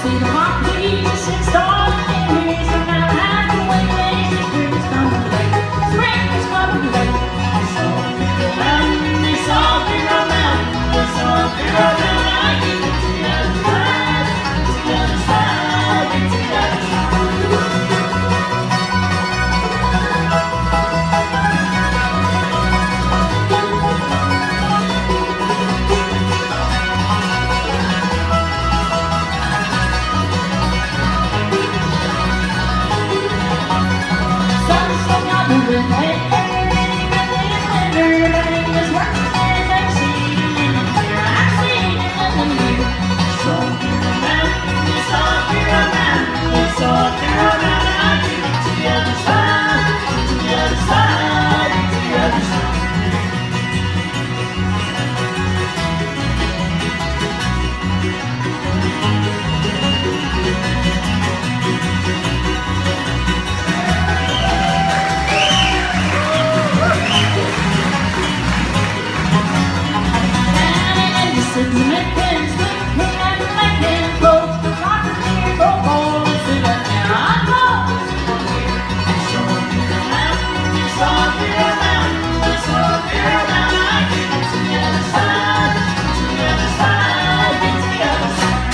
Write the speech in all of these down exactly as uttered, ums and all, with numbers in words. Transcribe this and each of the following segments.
see the heart beats and stars and days, and now I have to wait, wait, spring is coming late, spring is coming late. It's all figured out, it's all figured out, it's all figured out. I get it to the other side, to the other side, get to the other side.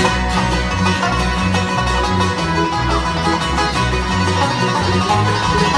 We'll be right back.